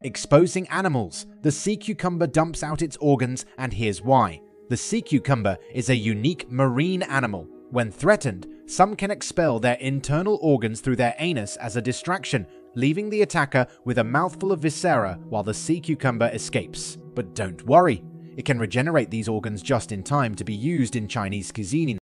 Exposing animals. The sea cucumber dumps out its organs, and here's why. The sea cucumber is a unique marine animal. When threatened, some can expel their internal organs through their anus as a distraction, leaving the attacker with a mouthful of viscera while the sea cucumber escapes. But don't worry, it can regenerate these organs just in time to be used in Chinese cuisine.